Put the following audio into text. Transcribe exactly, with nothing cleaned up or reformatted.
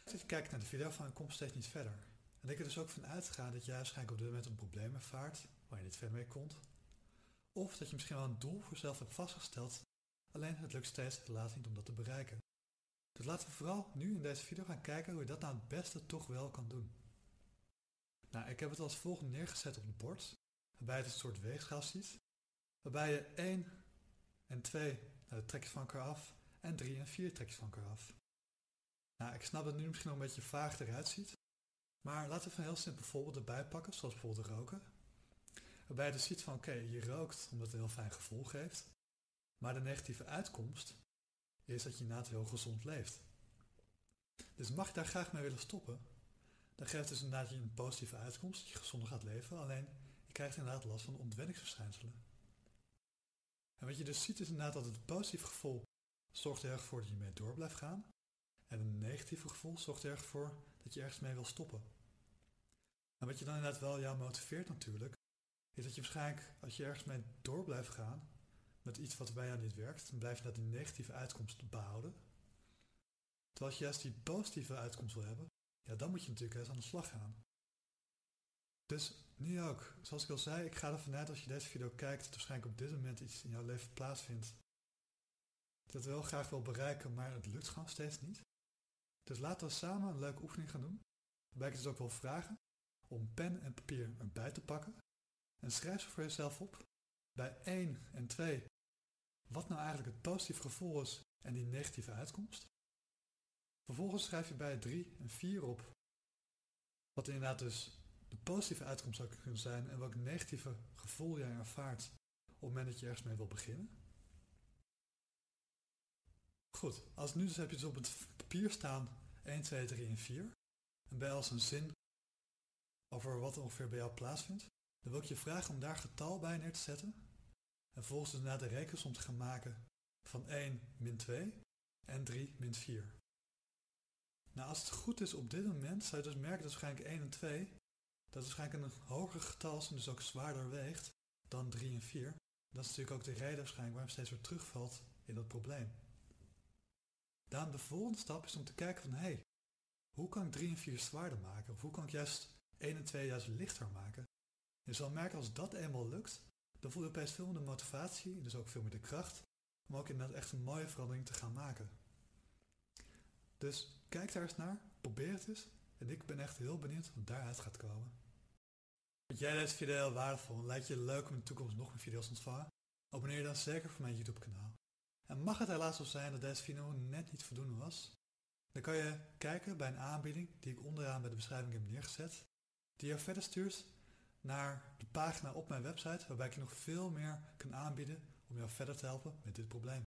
Dat je kijkt naar de video van en komt steeds niet verder. En ik er dus ook van uitgaan dat jij waarschijnlijk op dit moment een probleem ervaart waar je niet verder mee komt. Of dat je misschien wel een doel voor jezelf hebt vastgesteld, alleen het lukt steeds helaas niet om dat te bereiken. Dus laten we vooral nu in deze video gaan kijken hoe je dat nou het beste toch wel kan doen. Nou, ik heb het als volgende neergezet op het bord, waarbij je het een soort weegschaal ziet, waarbij je één en twee nou, trek je van elkaar af en drie en vier trek je van elkaar af. Nou, ik snap dat het nu misschien nog een beetje vaag eruit ziet, maar laten we even een heel simpel voorbeeld erbij pakken, zoals bijvoorbeeld roken. Waarbij je dus ziet van oké, okay, je rookt omdat het een heel fijn gevoel geeft, maar de negatieve uitkomst is dat je inderdaad heel gezond leeft. Dus mag je daar graag mee willen stoppen, dan geeft dus inderdaad je een positieve uitkomst, dat je gezonder gaat leven, alleen je krijgt inderdaad last van ontwenningsverschijnselen. En wat je dus ziet is inderdaad dat het positieve gevoel zorgt er erg voor dat je mee door blijft gaan, en een negatieve gevoel zorgt er erg voor dat je ergens mee wil stoppen. En wat je dan inderdaad wel jou motiveert natuurlijk, is dat je waarschijnlijk, als je ergens mee door blijft gaan, met iets wat bij jou niet werkt, dan blijf je dat die negatieve uitkomst behouden. Terwijl als je juist die positieve uitkomst wil hebben, ja, dan moet je natuurlijk eens aan de slag gaan. Dus nu ook, zoals ik al zei, ik ga ervan uit als je deze video kijkt, dat waarschijnlijk op dit moment iets in jouw leven plaatsvindt. Dat je wel graag wil bereiken, maar het lukt gewoon steeds niet. Dus laten we samen een leuke oefening gaan doen, waarbij ik dus ook wil vragen om pen en papier erbij te pakken. En schrijf ze voor jezelf op, bij één en twee, wat nou eigenlijk het positieve gevoel is en die negatieve uitkomst. Vervolgens schrijf je bij drie en vier op, wat inderdaad dus de positieve uitkomst zou kunnen zijn en welk negatieve gevoel jij ervaart op het moment dat je ergens mee wil beginnen. Goed, als nu dus heb je dus op het papier staan één, twee, drie en vier. En bij als een zin over wat er ongeveer bij jou plaatsvindt, dan wil ik je vragen om daar getal bij neer te zetten. En vervolgens dus na de rekensom te gaan maken van één min twee en drie min vier. Nou, als het goed is op dit moment, zou je dus merken dat waarschijnlijk één en twee, dat is waarschijnlijk een hoger getal is en dus ook zwaarder weegt dan drie en vier. Dat is natuurlijk ook de reden waarschijnlijk waarom je steeds weer terugvalt in dat probleem. Dan de volgende stap is om te kijken van, hé, hey, hoe kan ik drie en vier zwaarder maken? Of hoe kan ik juist één en twee juist lichter maken? Je zal merken als dat eenmaal lukt, dan voel je opeens veel meer de motivatie, dus ook veel meer de kracht, om ook inderdaad echt een mooie verandering te gaan maken. Dus kijk daar eens naar, probeer het eens, en ik ben echt heel benieuwd wat daaruit gaat komen. Vind jij deze video heel waardevol en lijkt je leuk om in de toekomst nog meer video's te ontvangen? Abonneer je dan zeker voor mijn YouTube kanaal. En mag het helaas zo zijn dat deze video net niet voldoende was, dan kan je kijken bij een aanbieding die ik onderaan bij de beschrijving heb neergezet, die je verder stuurt naar de pagina op mijn website, waarbij ik je nog veel meer kan aanbieden om jou verder te helpen met dit probleem.